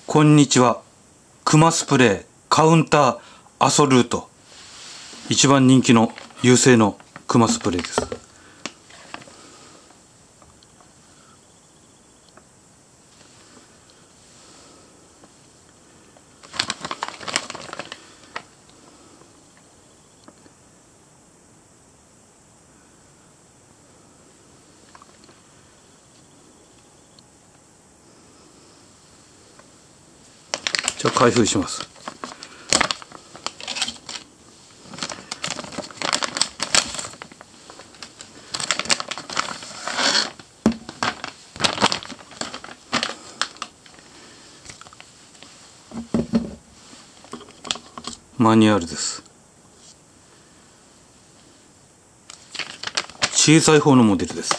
こんにちは。クマスプレーカウンターアソルート。一番人気の優勢のクマスプレーです。じゃあ開封します。マニュアルです。小さい方のモデルです。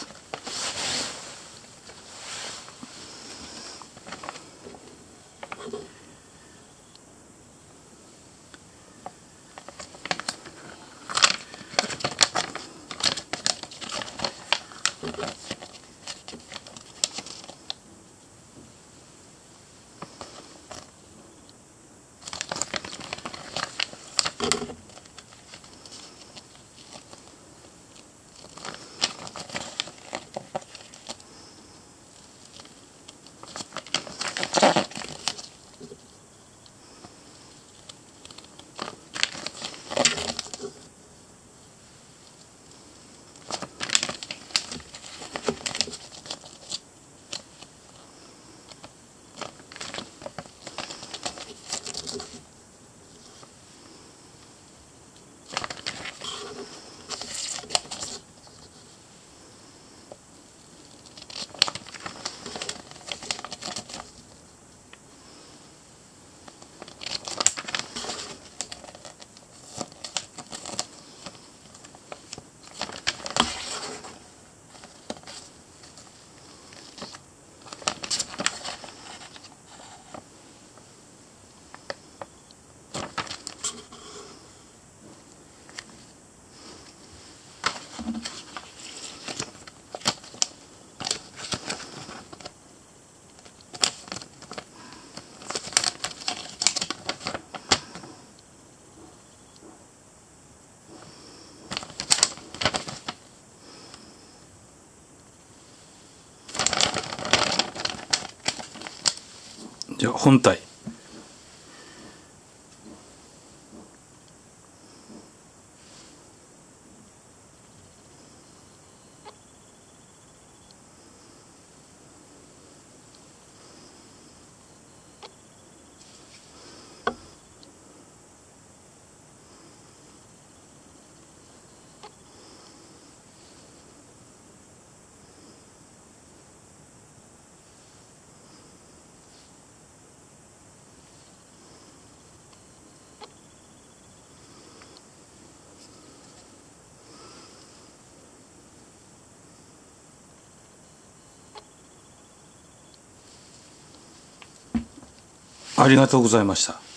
じゃあ本体。ありがとうございました。